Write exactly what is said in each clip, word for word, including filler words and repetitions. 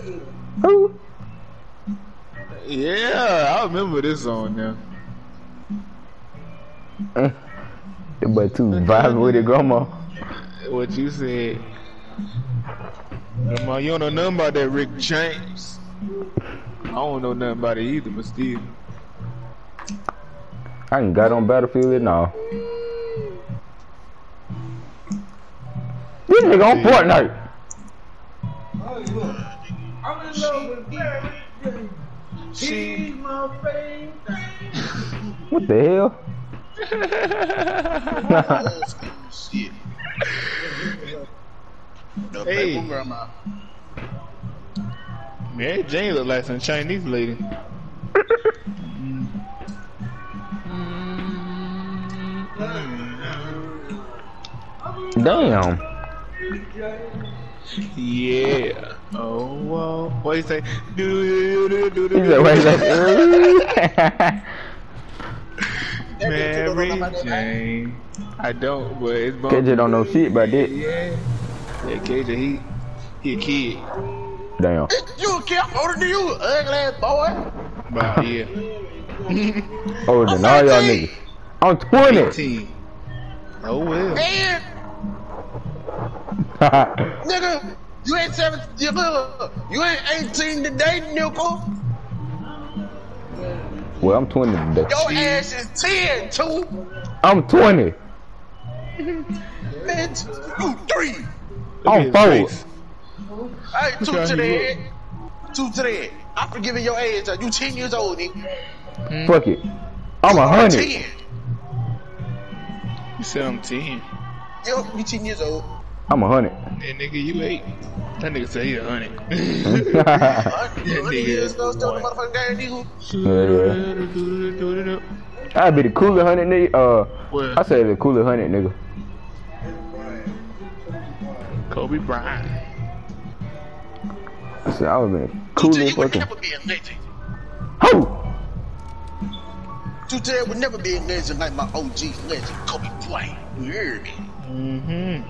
Who? Yeah, I remember this song now. Eh, but too vibing with it, grandma. What you said. Grandma, you don't know nothing about that Rick James. I don't know nothing about it either, but still. I ain't got on Battlefield now. This nigga on Fortnite. I'm in love with Mary Jane. She's my favorite. What the hell? Shit. No Hey. paper grandma. Mary Jane look like some Chinese lady. Damn. Yeah. Oh, well. What do you say? Do, do, do, do, He said, wait, do. wait, Mary Jane. I don't, but it's K J don't know shit about that. Yeah. Yeah, K J, he, he a kid. Damn. You a kid older than you, ugly ass boy. But yeah. Older than all y'all niggas. I'm twenty. eighteen. Oh, well. And nigga, you ain't seventeen. You, you ain't eighteen today, nickel. Well, I'm twenty today. Your ass is ten, too. I'm twenty. Bitch, you three. I'm four. Hey, two to the head. Two to the head. I'm forgiving your age. You ten years old, nigga. Fuck it. I'm a hundred. ten. You said I'm ten. Yo, you ten years old. I'm a hundred. Hey, nigga, you eight. That nigga say he a hundred. Hundred years old, still the motherfucking game, nigga. Yeah, yeah. I'd be the cooler hundred nigga. Uh, What? I say the cooler hundred nigga. Kobe Bryant. I said I was the Two coolest would fucking. never be a legend. Who? Two would never be a legend like my O G legend, Kobe Bryant. You heard me? Mm-hmm.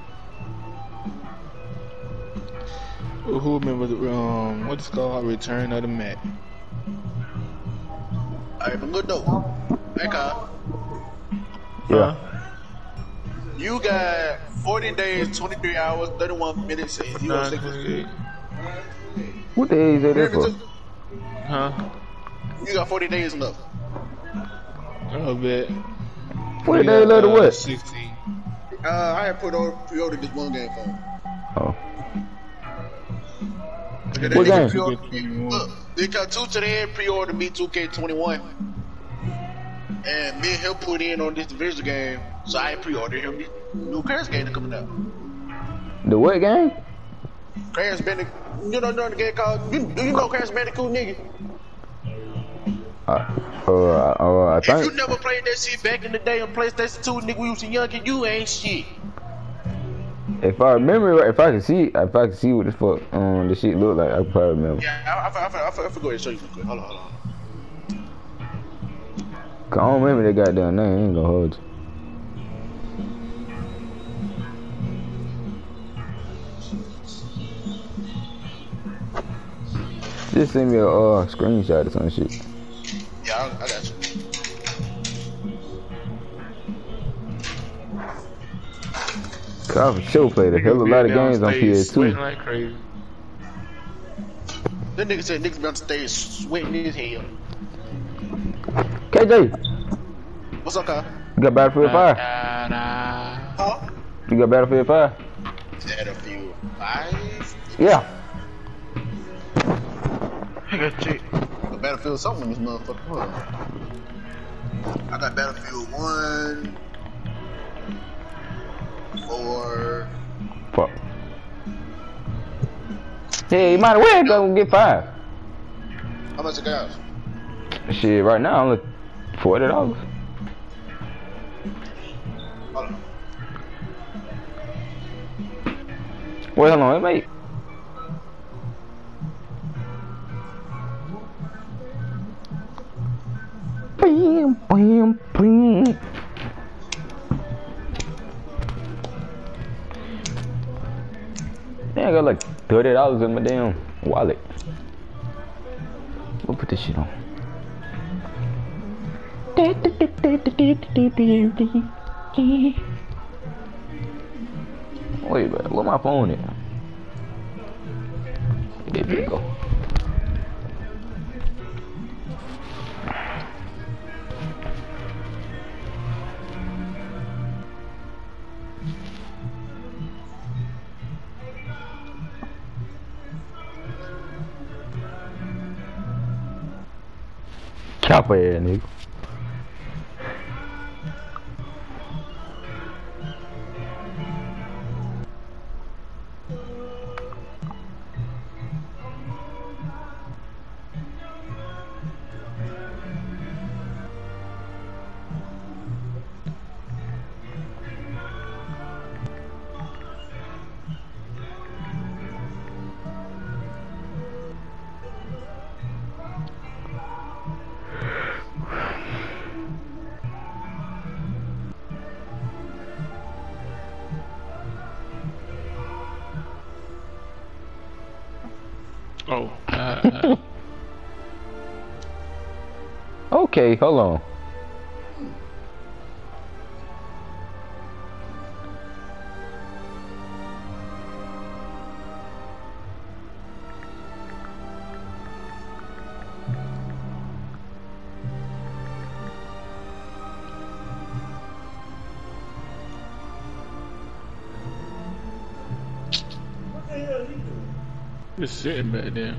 Who remember the um what's it called? Return of the Mac. Alright, but look though. Hey, Kyle. Yeah. You got forty days, twenty-three hours, thirty-one minutes, and you Nine don't twenty-eight. What the hell is that there for? Huh? You got forty days left. A bit. What the hell of the what? Sixteen. Uh, I had put on pre-ordered this one game for him. Oh. That What nigga game? pre-ordered- Look, they got two to the head pre-ordered me two K twenty-one. And me and him put in on this division game, so I pre-ordered him this new Crash game that's coming out. The what game? Crash Bandicoot, you don't know the game called, you, do you know Crash Bandicoot, nigga? Uh, uh, uh, I If you think. never played that shit back in the day on PlayStation two, nigga, we was young and you ain't shit. If I remember, right, if I can see, if I can see what the fuck um the shit look like, I could probably remember. Yeah, I, I, I, I, I, I forgot to show you real quick. Hold on, hold on. Cause I don't remember that goddamn name. I ain't gonna hold you. Just send me a uh, screenshot or some shit. Yeah, I, I got you. Cause I for sure played a hell of a lot of games on P S two. Sweating like crazy. That nigga said niggas be on stage sweating his hell. K J, What's up, Kyle? you got Battlefield five? Da, da. Huh? You got Battlefield five? Battlefield five? Yeah. I got you. But Battlefield something in this motherfucker. Hold on. I got Battlefield one, four. Fuck. Hey, you might as well go and get five. How much it cost? Shit, right now only forty dollars. Hold on. Wait, hold on, mate. Bam, bam, bam. Yeah, I got like Thirty dollars in my damn wallet. We'll put this shit on. Wait, but where my phone at? There we go. Chopper ass nigga. Oh. Uh, Okay, hold on. What the hell he doing? just sitting back there.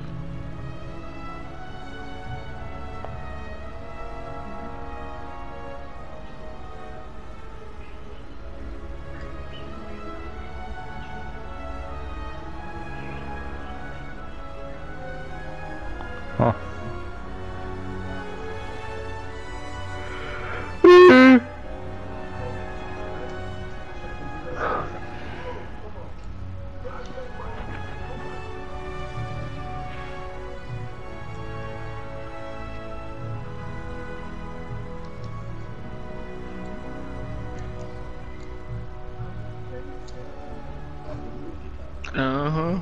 Huh. Uh-huh.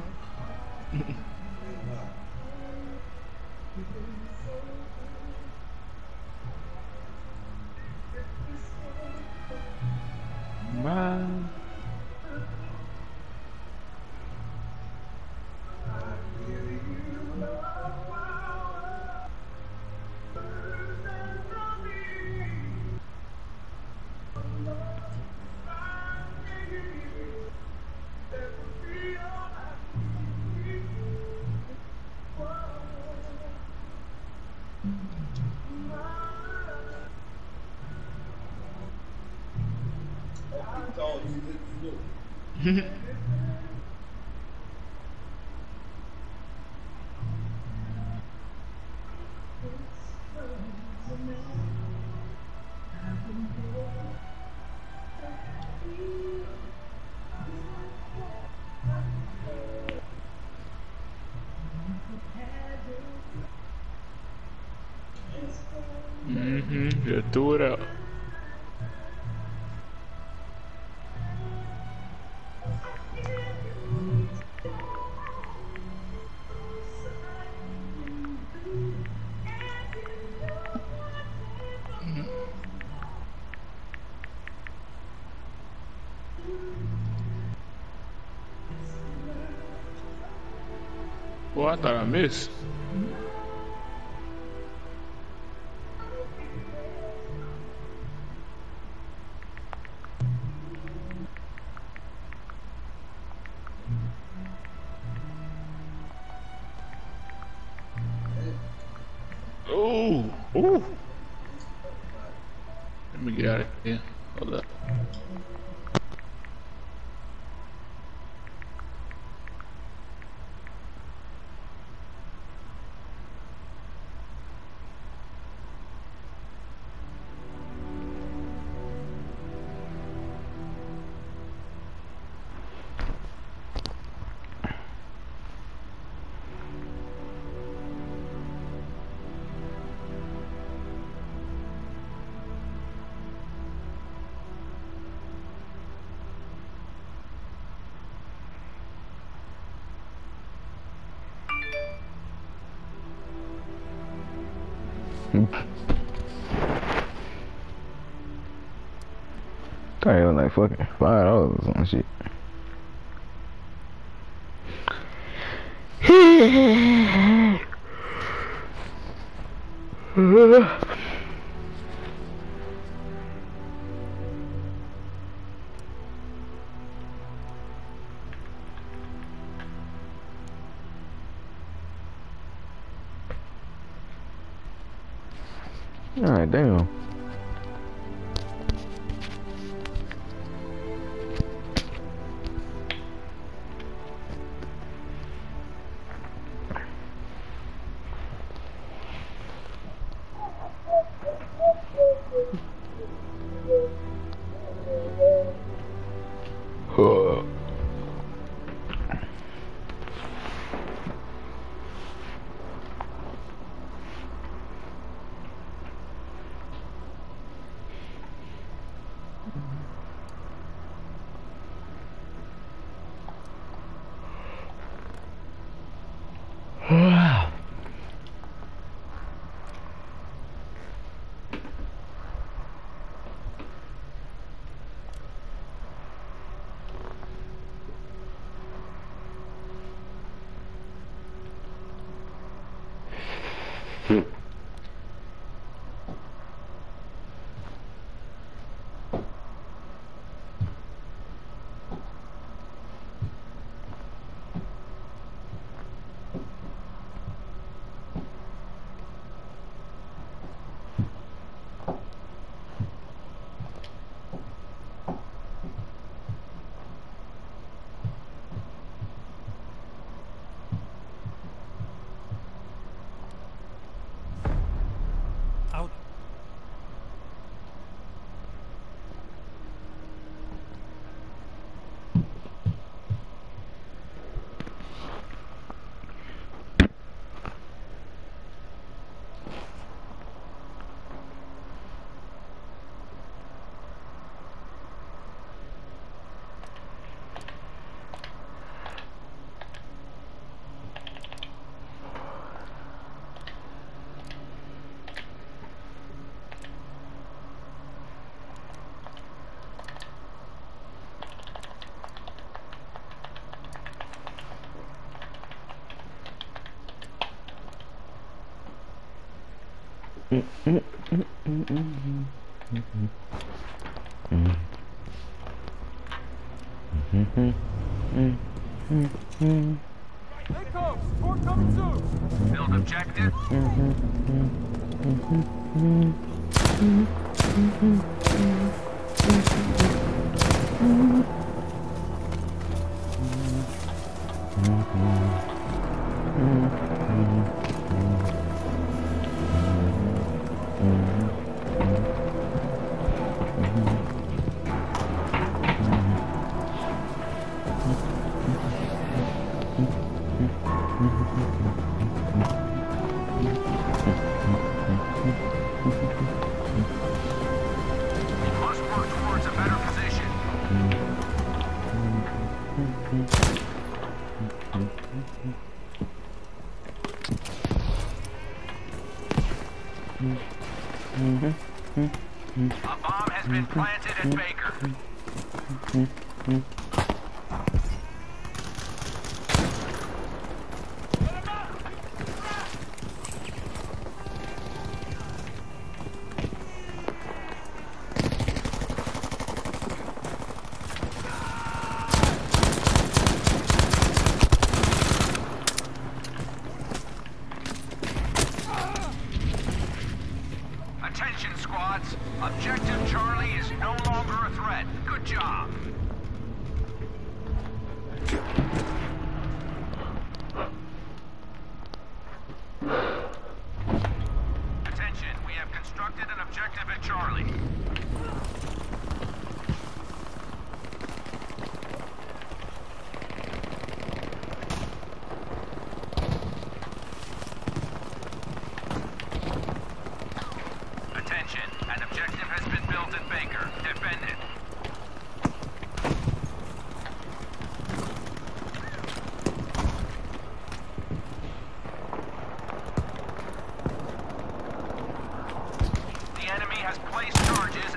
Man. I told you what to do. Mm-hmm. Just threw it out. Boy, I thought I missed. Oh, oh. Let me get out of here. Hold up. I was like fucking five dollars on shit. Alright, damn. Huh. Out. Echo, support coming soon. Build objective. Must work towards a better position. A bomb has been planted at Baker. Attention, squads. Objective Charlie is no longer a threat. Good job. Attention, we have constructed an objective at Charlie. Attention, an objective has been built at Baker. Defend it.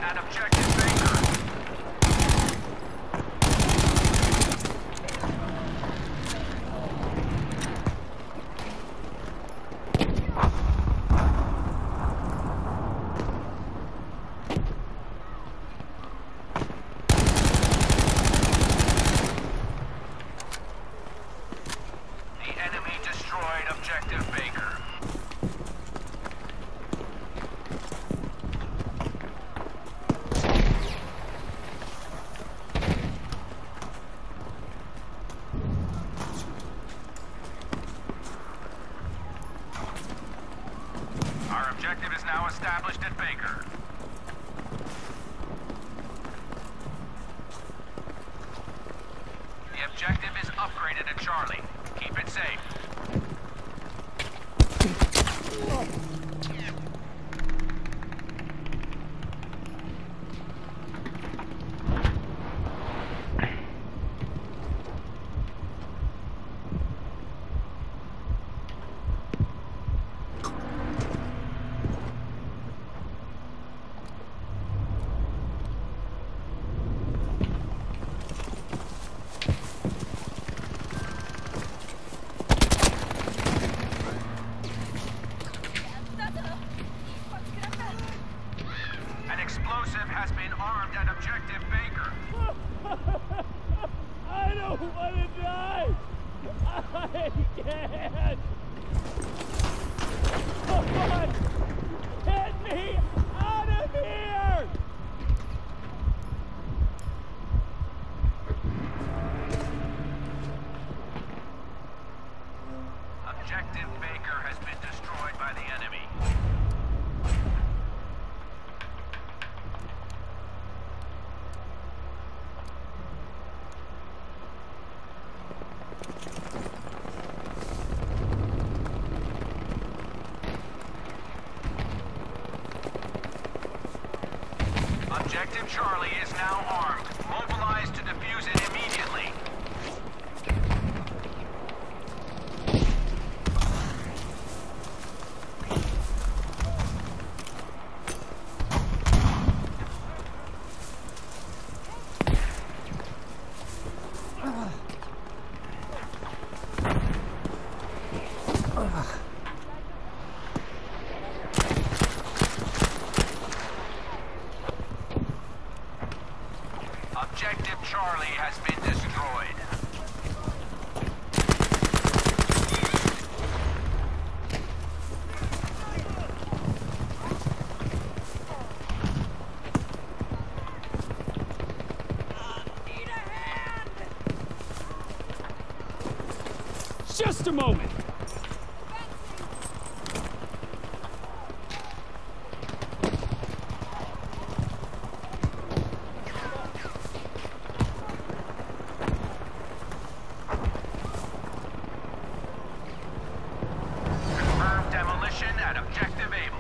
at Objective Baker. The enemy destroyed Objective Baker. Our objective is now established at Baker. The objective is upgraded at Charlie. Keep it safe. An explosive has been armed at Objective Baker. I don't want to die. I can't. Come on. Get me out of here. Objective Baker has been destroyed by the enemy. Objective Charlie is now armed. Mobilize to defuse it immediately. Objective Charlie has been destroyed. Need a hand. Just a moment. Confirmed demolition at Objective Able.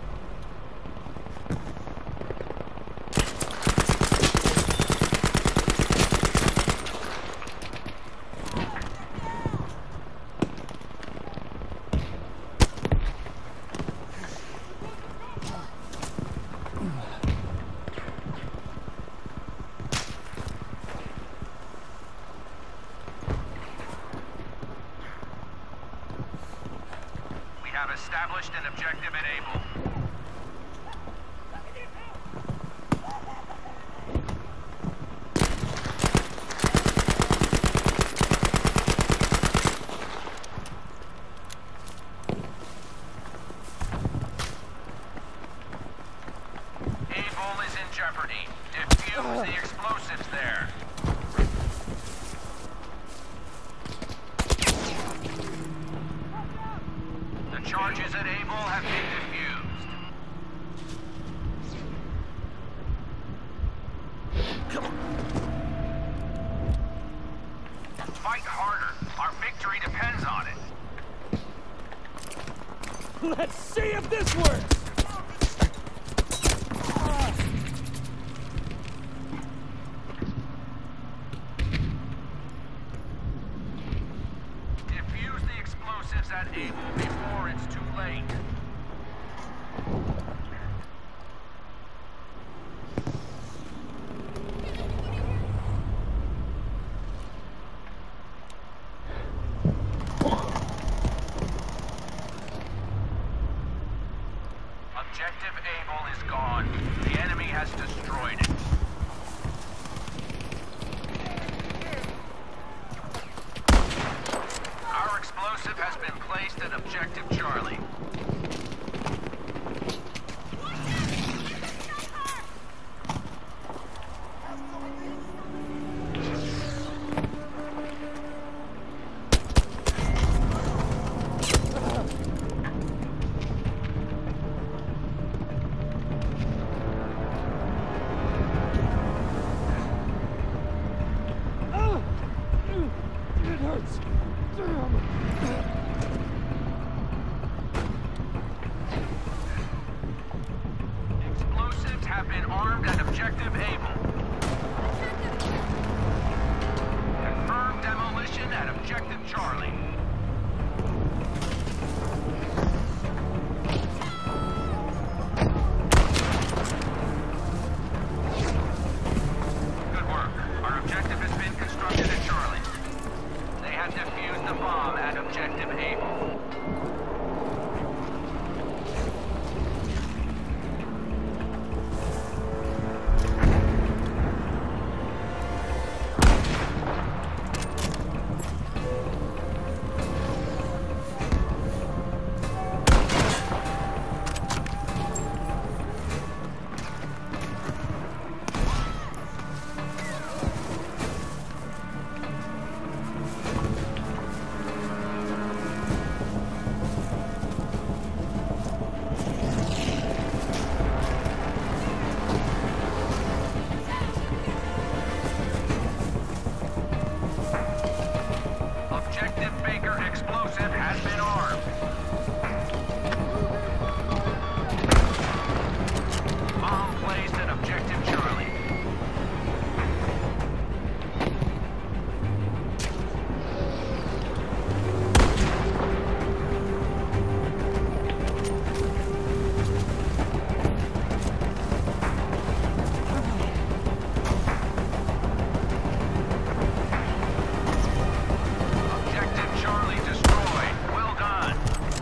We have established an objective at Able. Able is in jeopardy. Defuse the explosives there. The charges at Able have been defused. Fight harder. Our victory depends on it. Let's see if this works. Defuse the explosives at Able before it's too late. one. The enemy has destroyed it. Our explosive has been placed at Objective Charlie. Explosives have been armed at Objective Able. Confirmed demolition at Objective Charlie. Good work. Our objective has been constructed at Charlie. They have defused the bomb at Objective Able. Objective Baker explosive has been armed. Bomb placed at Objective Charlie. Objective Charlie destroyed. Well done.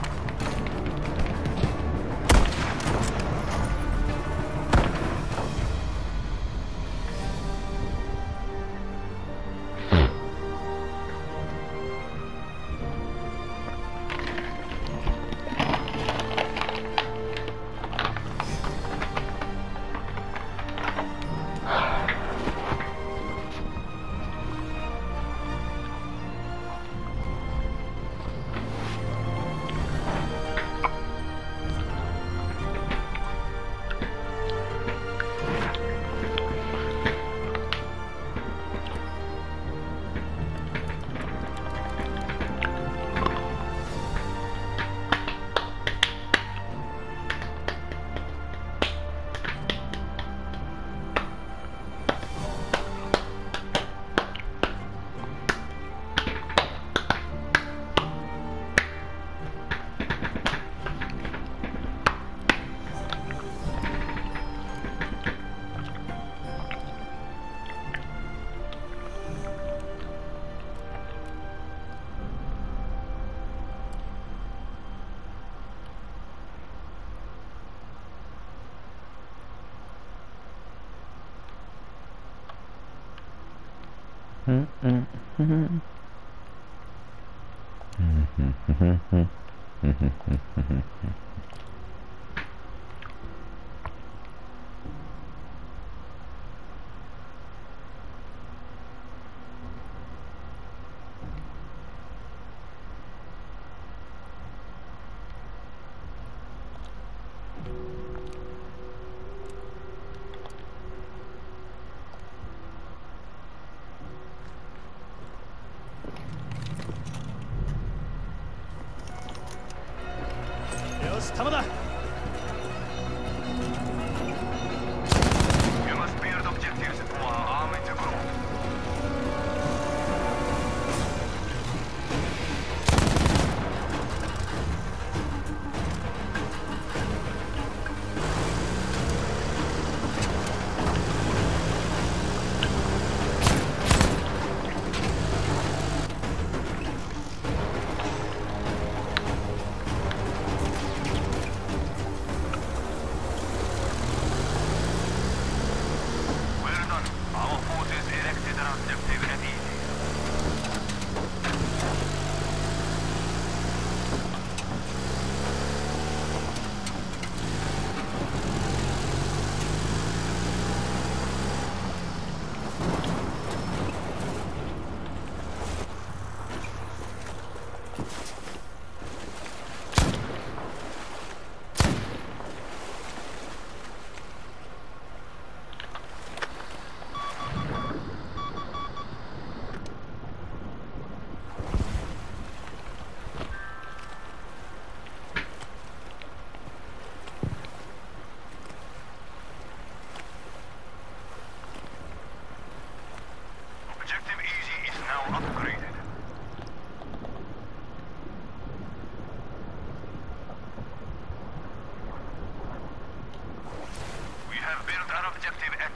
You must build objectives while arming the group.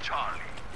Charlie.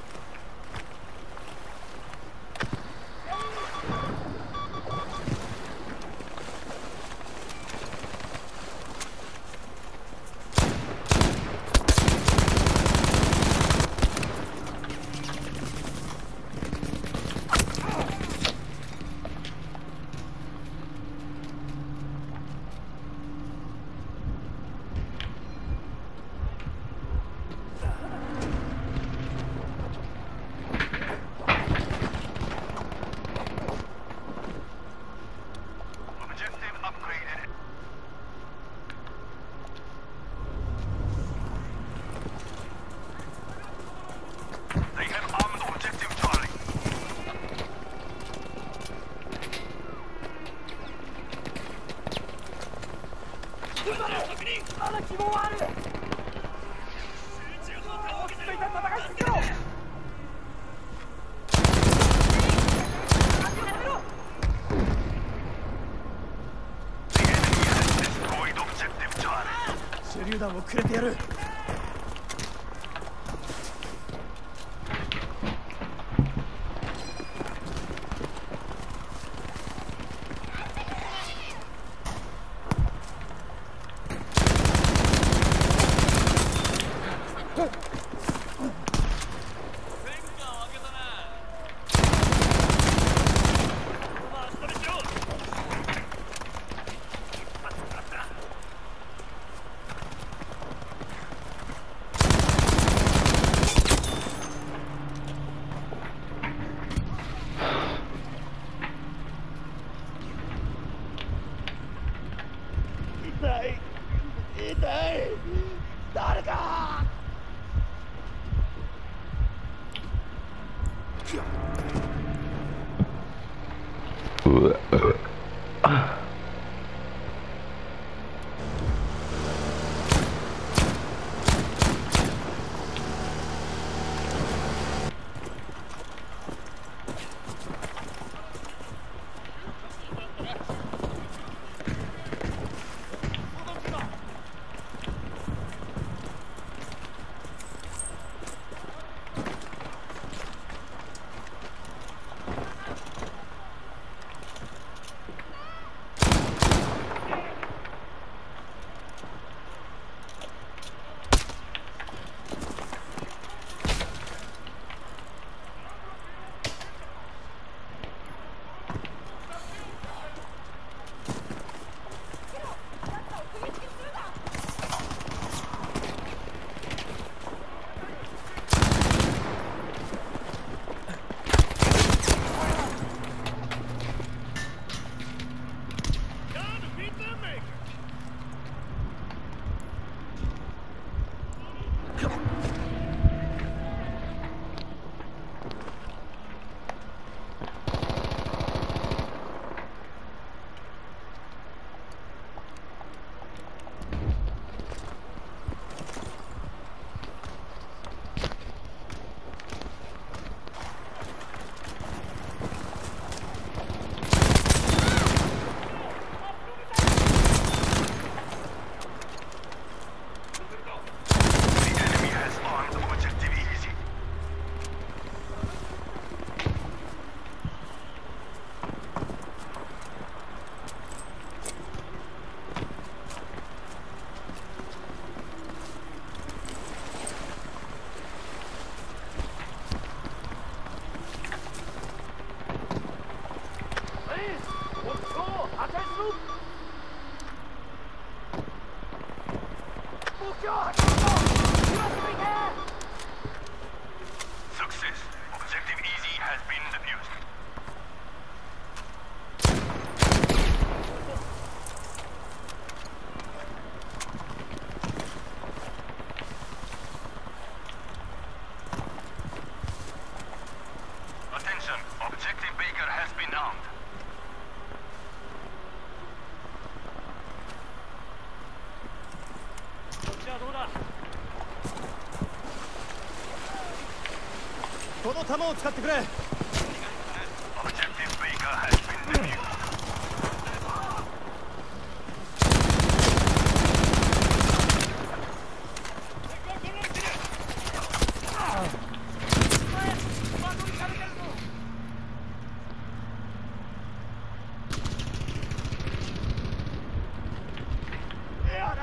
Success. Objective Easy has been defused. Attention. Objective Baker has been armed. Objective Baker has been defused.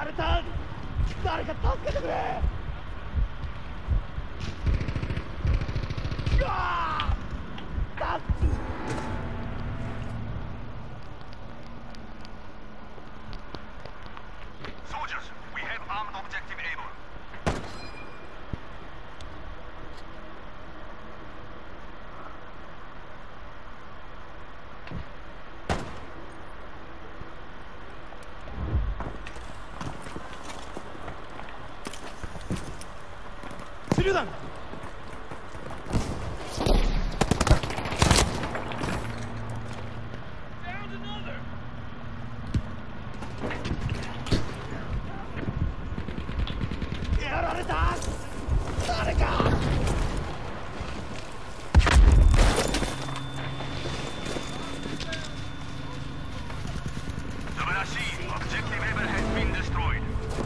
Soldiers, we have armed objective able. 수류탄! Subarashi, objective able has been destroyed.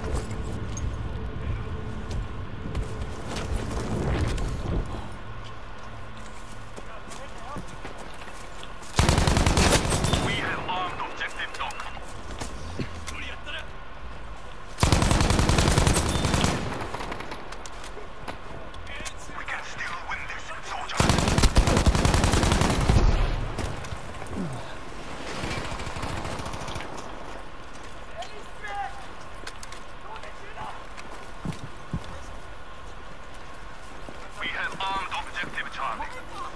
We have armed objective dock. We can still win this, soldiers. We have armed objective Charlie.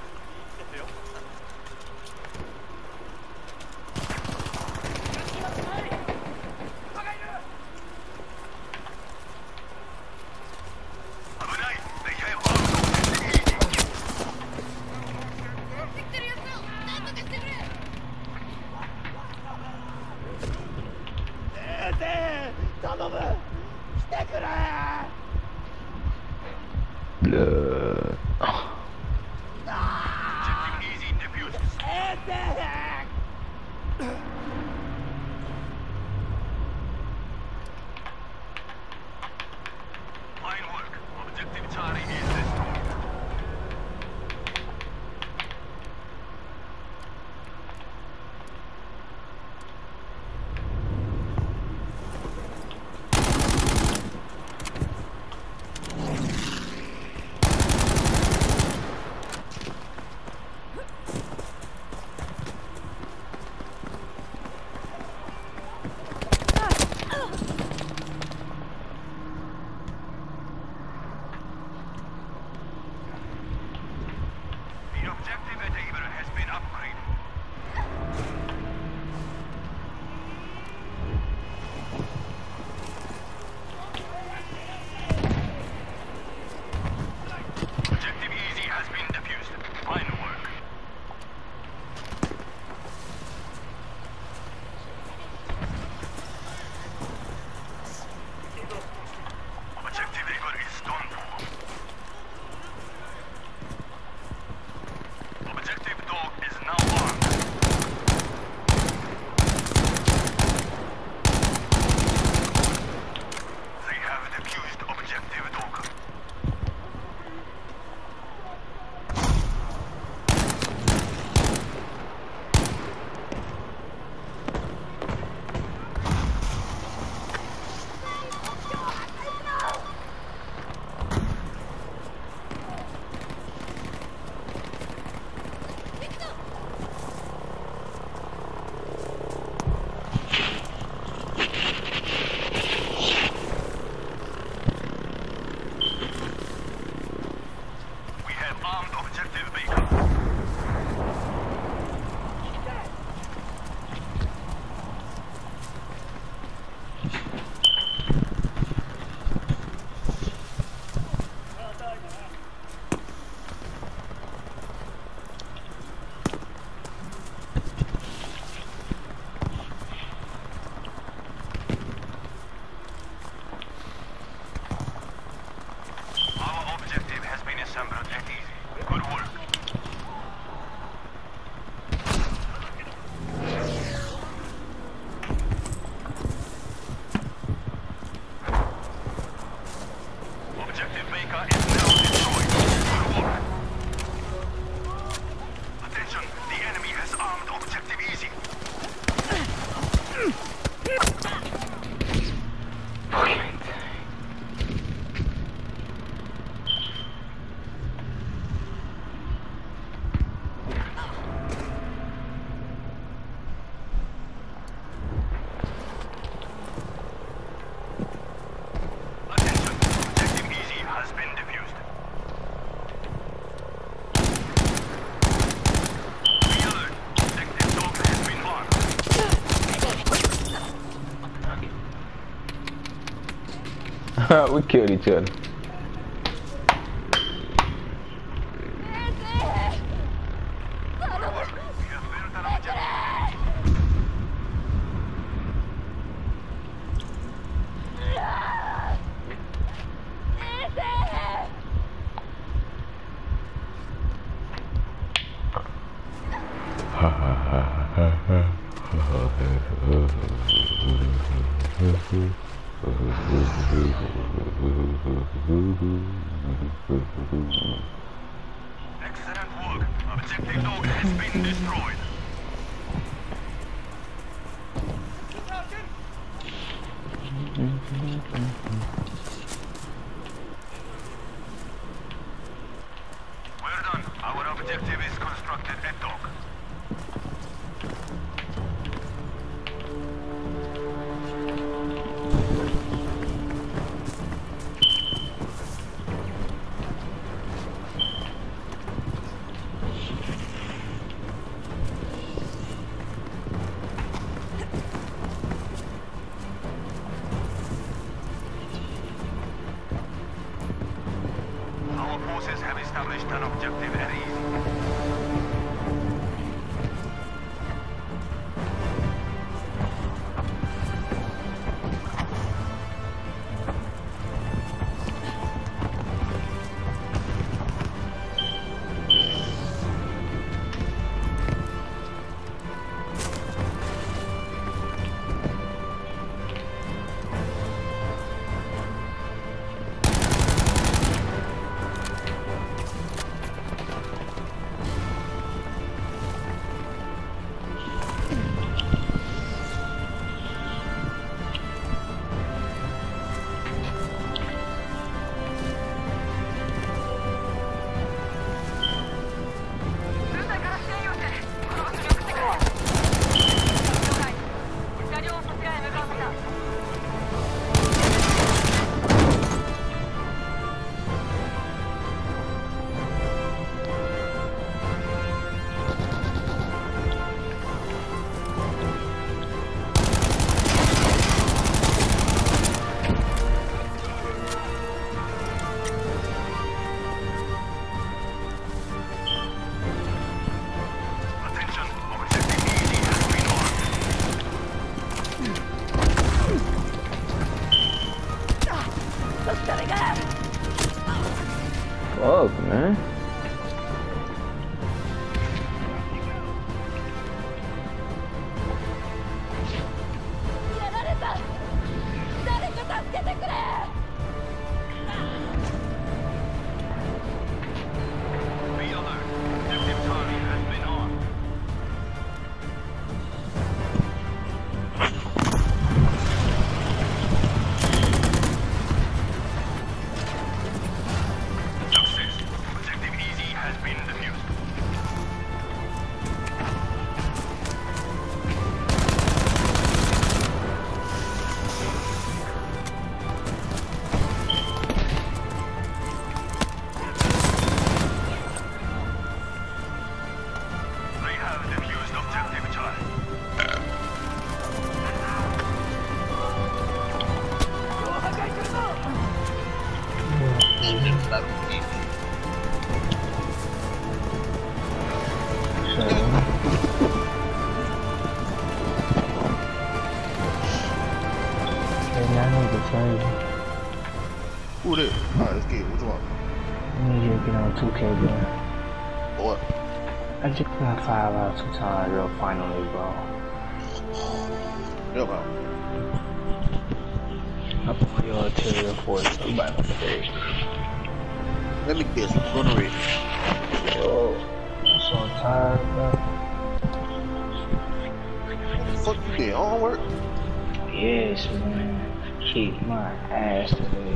Agunai, they have armed objective E. Blood. Objective easy defused. Fine work. Objective Charlie is destroyed. We killed each other. Excellent work. Objective dog has been destroyed. Well done. Our objective is constructed at dock. Our forces have established an objective at ease. Fuck, man. Be alert. Objective Charlie has been armed. Success. Objective Easy has been defused. They have defused Objective Charlie. Who that? Alright, let's get it. What you want? I need you to get on two K, bro. For what? I just got five out two times, real finally, bro. Yeah, bro. I put your arterial force up by the face. Let me guess. I'm gonna read. Yo, I'm so tired, bro. What the fuck you did? On work? Yes, man. Kick my ass today.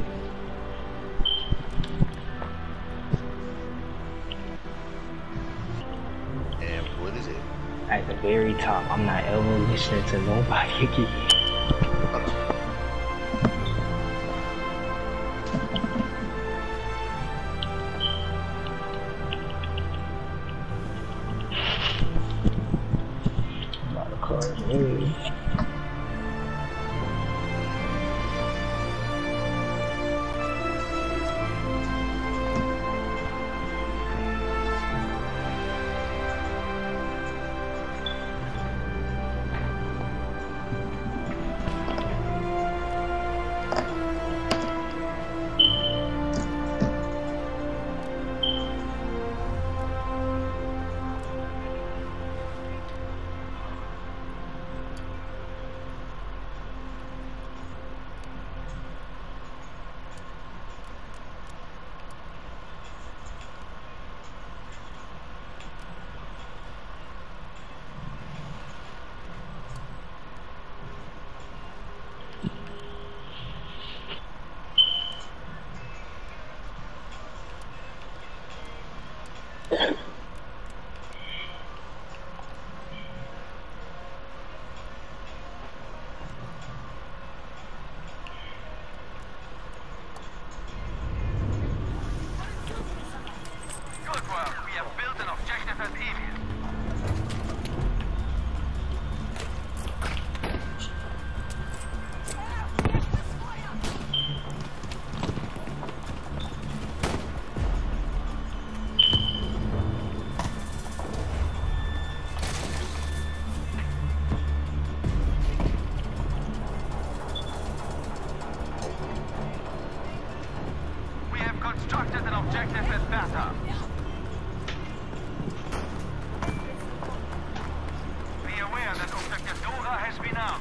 And what is it? At the very top, I'm not ever listening to nobody again. I'm about to call it. Objective is better. Be aware that objective Dora has been out.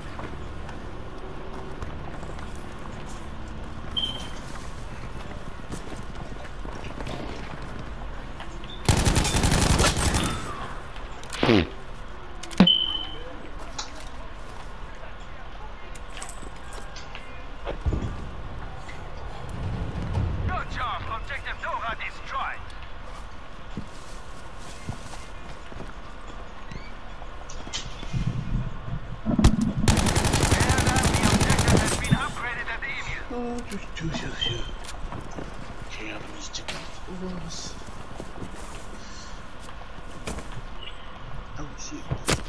Ooh. Good job. Objective Dora destroyed. Oh shit.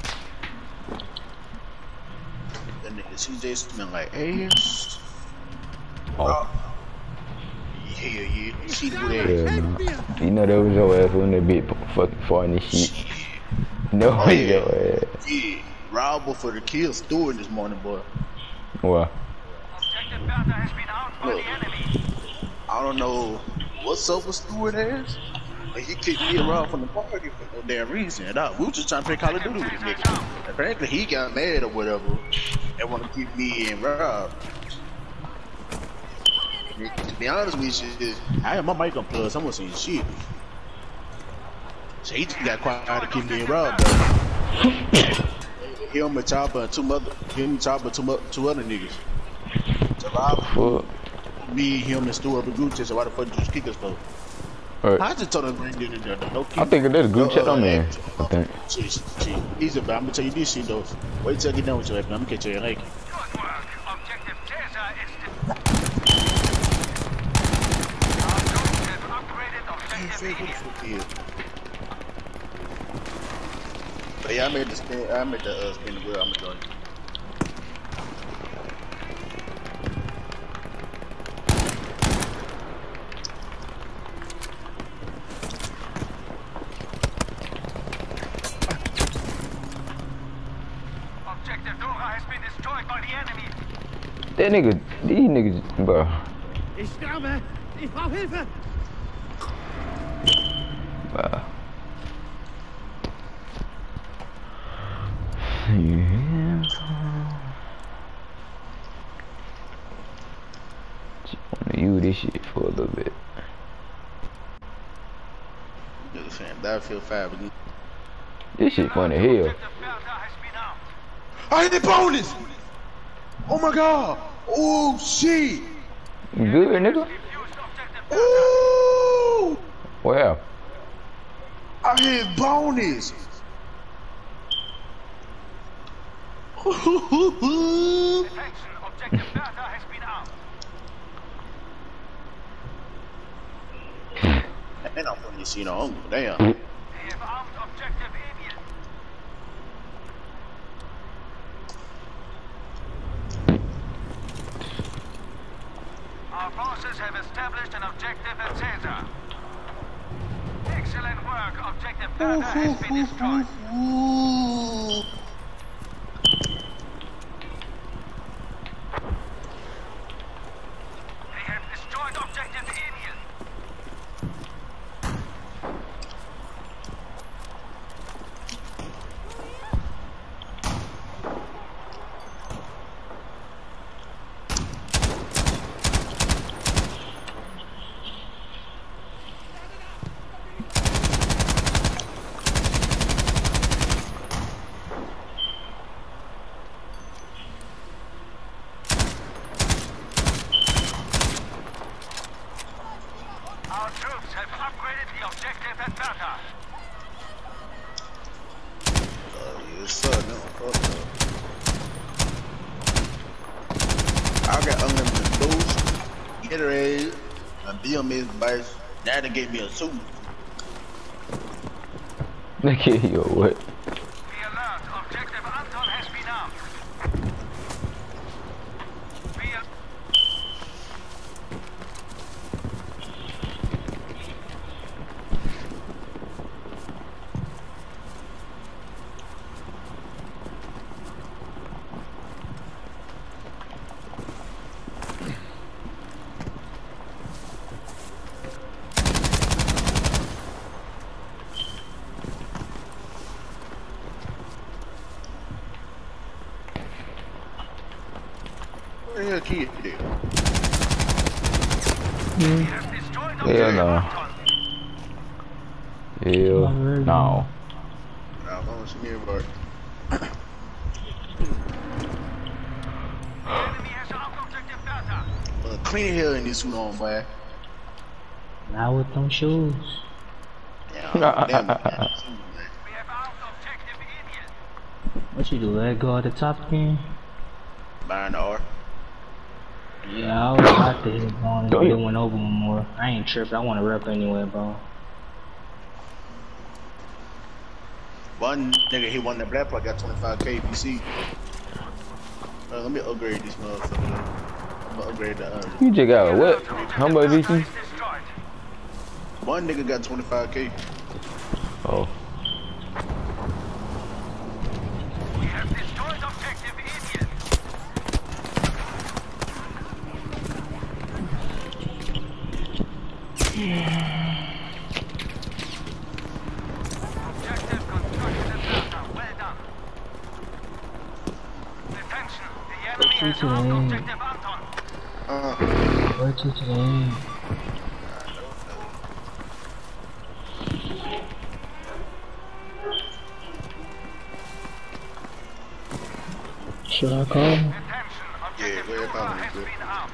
That nigga C J smell like ass. Oh. Yeah, yeah. You see who Yeah, that? man. You know that was your ass when that bit fucking farting this shit. No, Oh, oh, yeah. your ass. Yeah. Robber for the kill Stewart this morning, boy. What? Objective Bertha has been out by Look. the enemy. I don't know what's up with Stewart ass. But he kicked me around from the party for no damn reason. And I, we was just trying to play Call of Duty with this nigga. Apparently he got mad or whatever and want to keep me and Rob. To be honest with you, I had my mic unplugged, so I wasn't saying shit. So he just got quiet to keep me and Rob though. Him and Chopper and two mother, him and Chopper two, mo- two other niggas. So Rob, Fuck. me, him, and Stu up in group chat. So why the fuck did you kick us for? Alright. I just told him bring it in there. No kick. I think there's a group No, chat uh, on there. act- I think. Shit, shit. Easy, but I'm gonna tell you this shit though. Wait till I get done with your app. I'm gonna catch you like. Good work. Objective Caesar is de- Our troops have upgraded objective Eden. But yeah, I made the spin. I made the uh, spin the wheel. I'm gonna join. Objective Dora has been destroyed by the enemy. That nigga, these niggas, bro. Ich sterbe! Ich brauche Hilfe! Bro. Yeah. Just wanna use this shit for a little bit. Nigga saying Battlefield five again. This shit funny hell. Objective Bertha has been out. I hit the bonus! Oh my god! Oh shit! You good, nigga? Defused objective Bertha. Ooh! Well, I hit bonus! Attention, objective Bertha has been out. And I'm putting this shit on. Damn. They have armed objective Emil. Our forces have established an objective at Caesar. Excellent work. Objective Bertha has been destroyed. Ooh. They have destroyed objective Emil. Our troops have upgraded the objective at Bertha. Oh, yes, sir. No, fuck no. I got unlimited boost, Gatorade, and B M S bites. Now they gave me a suit. look at you, what? Be alert. Objective Anton has been armed. Be al- the hell kid there? Hell no. Hell no. Nah, I don't see me everybody. uh, clean the hell in this suit on, boy. Not with them shoes. Yeah, damn it. What you do? Let go at the top again? Buying the R. Yeah, I was about to hit on it, but it went over one more. I ain't tripping. I want to rep anyway, bro. One nigga, he won that black plug, got twenty-five K B C. Uh, let me upgrade this motherfucker. I'm gonna upgrade the. Uh, You just got a what? How much V C? One nigga got twenty-five K. Oh. We have destroyed objective Indian. Objective construction and data. Well done. Attention. The enemy has lost objective Anton. Uh, Where to today? Should I call? Attention. yeah, Objective where Alpha about has me? been armed.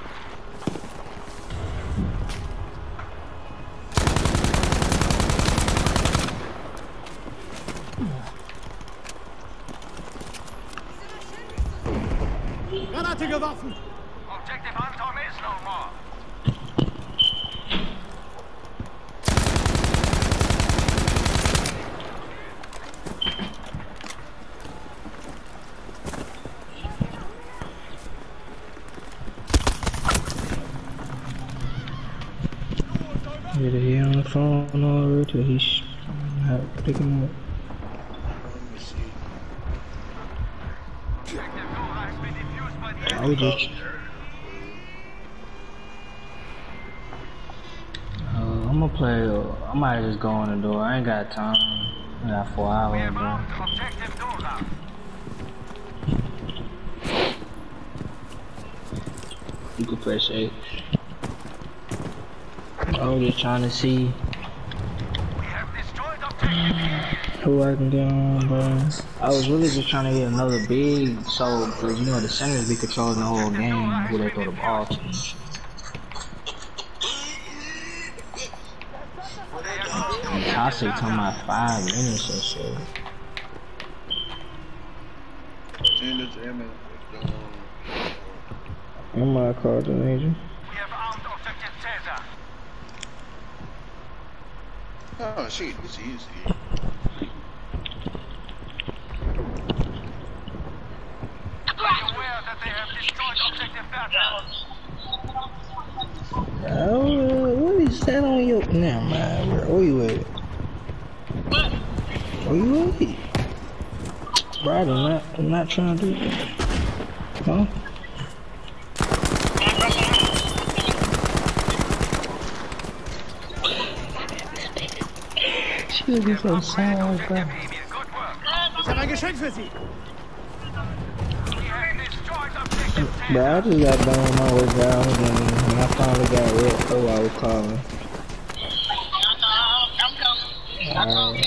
Granate geworfen! Objective Anton is no more. Either he on the phone already, he's not picking up. let me see. Objective Nora has been defused by the I was just. Uh, I'm gonna play. Uh, I might just go on the door. I ain't got time. I got four We hours, have bro. armed objective Nora. You can press H. I was just trying to see We have destroyed objective. who I can get on, bro. I was really just trying to get another big, so, cause you know the centers be controlling the whole game, who they throw the ball to. And Toxic talking about five minutes or so. Send it to him and, um, I'm my coordinator. We have armed objective Caesar. oh shit, this is easy. Be aware that they have destroyed objective Beta. Oh, what is that on your? Never mind, bro. Where you at? Where you at? Bro, I'm not, I'm not trying to do that. Huh? She would be so sad, bro. Good work. Ich habe ein Geschenk für Sie! We have destroyed objective Caesar. Bro, I just got done on my way down and when I finally got red, that's why I was calling. Alright.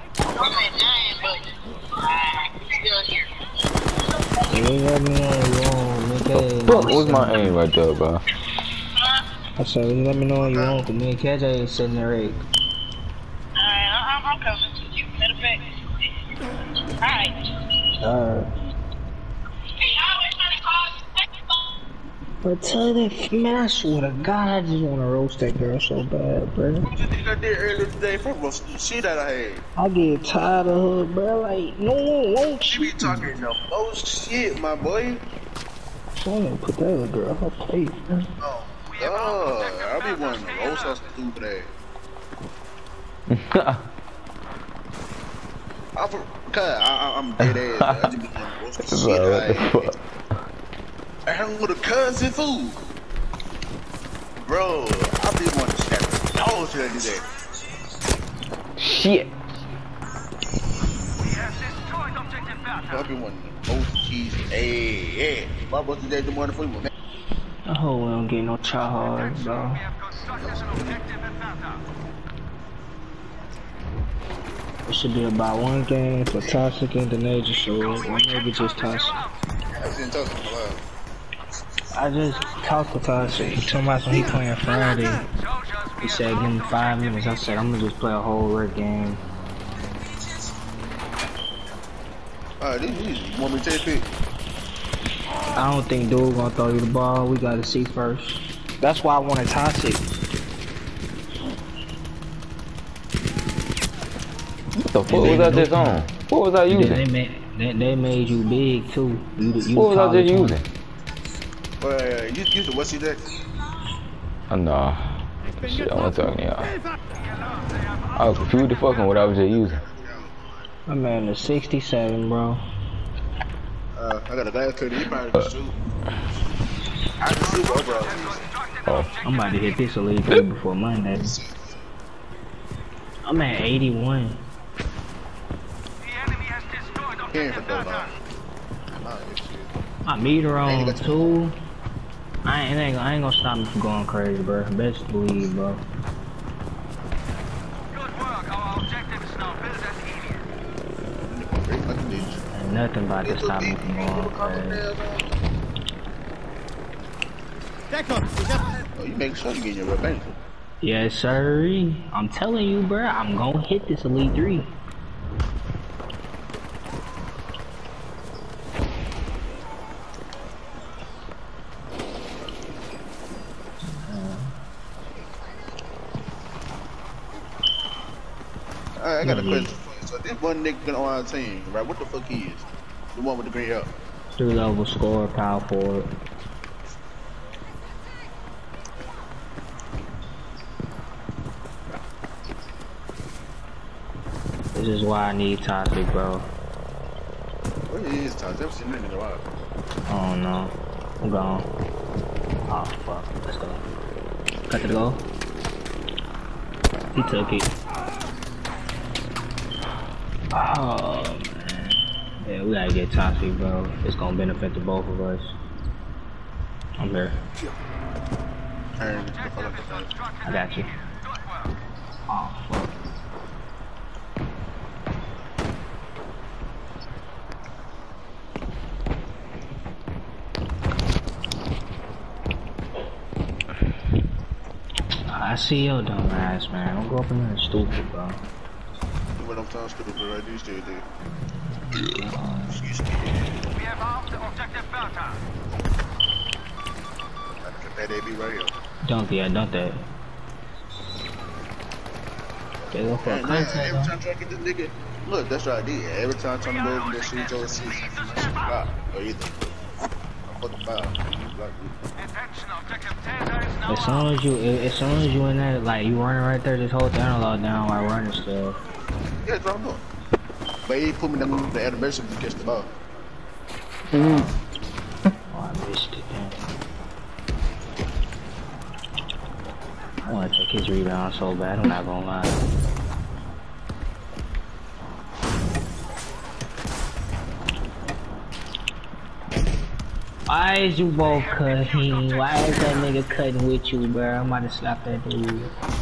You ain't let me know you want, nigga. Fuck, what's my aim right there, bro? I said, you let me know when you want, cause me and K J is sitting there right. Alright, I'm, I'm coming. Matter of fact. Alright. Alright. But tell that, man, I swear to God, I just wanna roast that girl so bad, bro. What you think I did earlier today? Fuck roast the shit that I had. I get tired of her, bro. Like, no one wants She be talking the most shit, my boy. I wanna put that other girl on her plate, man. Oh, God. I be wanting to roast us stupid ass. I, for, cause I, I, I'm dead ass. I just be wanting to roast the shit Bro, what out the of fuck? I hung with a cousin fool. Bro, I be wanting to snap the dog shit today. Shit. We have destroyed objective I Beta. be wanting to roast cheese. Hey, hey. My brother today the morning for you, man. I hope we don't get no charge, bro. We have constructed an objective at Bata. It should be about one game for Toxic and the Nature Sword, or maybe just Toxic. I didn't talk to him a while. I just talked to Toxic. He told me when he playing Friday. He said give me five minutes. I said I'm gonna just play a whole red game. Alright, this is want me to take it? I don't think dude gonna throw you the ball. We gotta see first. That's why I wanted Toxic. What the fuck was I just on? What was I using? They made, they, they made you big too. You, you What was I just twenty. using? Uh, you use the what's he that? Oh, nah. Shit, I want to talk to y'all. I was confused the fucking what I was just using. My man is sixty-seven, bro. Uh, I got a glass cutter. You probably can shoot. I can shoot overall. Oh. I'm about to hit this elite three before Monday. I'm at eighty-one. The enemy has destroyed He ain't objective for that Bata. long. My meter on two. I ain't, it ain't, I ain't gonna stop me from going crazy, bro. Best believe, bro. Good work. Our objective is now built as easier. Ain't nothing about to stop me from going crazy. Oh, you make sure you get your revenge. Yes, sir. I'm telling you, bro. I'm gonna hit this elite three. Alright, I got a question for you. So this one nigga on our team, right? What the fuck he is? The one with the green hair. Three level score, power forward. This is why I need Toxic, bro. What is Todd? Never seen that nigga alive. Oh no. I'm gone. Oh fuck. Let's go. Cut the goal. He took it. Oh man. Yeah, we gotta get Toxic, bro. It's gonna benefit the both of us. I'm here. Turn the fuck up the phone. I got you. Oh fuck. I see your dumb ass, man. Don't go up in there stupid, bro. What I'm talking stupid, bro. I do still do. We have armed objective Bata. That A B right here. Dunk, yeah, dunk that. They go for a Man, man, contact, every though. time I try to get this nigga, look, that's what I did. Every time I try to go over that shit, Joe sees block or either. I fucking foul. Block you. Attention, objective Teta is now As soon as you, as soon as you in there, like you running right there, just hold the analog down while running still. Yeah, that's what I'm doing. But he put me down the anniversary to catch the ball. Oh, I missed it, man. I want to take his rebound so bad. I'm not gonna lie. Why is you both cutting? Why is that nigga cutting with you, bro? I'm about to slap that dude. I ain't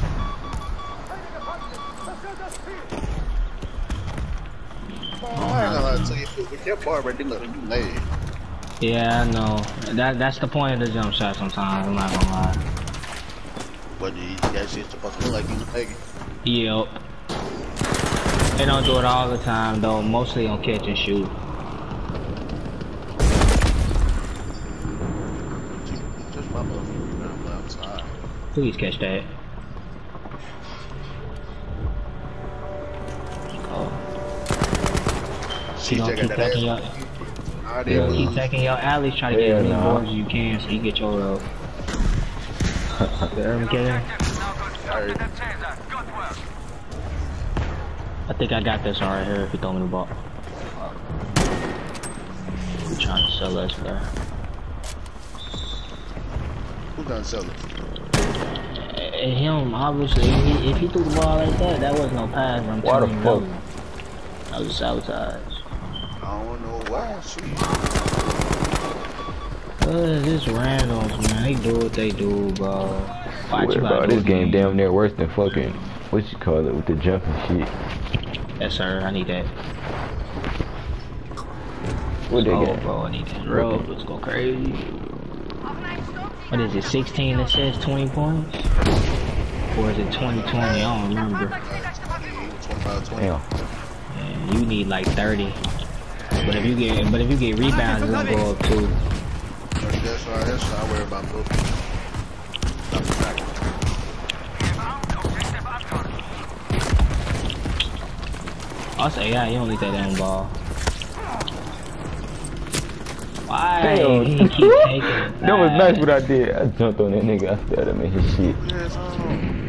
gonna lie to you, with that bar right there, look, you laid. Yeah, I know. That that's the point of the jump shot. Sometimes I'm not gonna lie. But you, that shit's supposed to look like you lagging. Yep. They don't do it all the time though. Mostly on catch and shoot. Just my motherfucker, I'm outside. Please catch that. Oh. You gonna keep taking your, Nah, you gonna they keep was. taking your alleys, try to get Yeah, as many nah. boards as you can so you get your road. The urban killer. objective is now constructed at Teta. Good work. I think I got this one right here if you throw me the ball. We're trying to sell us, bro. Who done sell it? And him, obviously, if he, if he threw the ball like that, that was no pass. I'm Why the telling you, fuck? that was a sabotage. I don't know why. Shit. What is this randoms, man? they do what they do, bro. Watch Swear, you bro, about this game damn near worse than fucking what you call it with the jumping shit. Yes, sir. I need that. What they Oh, got? bro, I need that. Road. Let's go crazy. What is it? sixteen assists, twenty points, or is it twenty twenty? I don't remember. twenty-five twenty. Damn. Man, you need like thirty. But if you get, but if you get rebounds, it's gonna go up too. That's why, that's why I worry about both. Also, yeah, you don't need that damn ball. Why? Damn. He keep taking it That was back. nice what I did. I jumped on that nigga. I started making shit. Yes, um,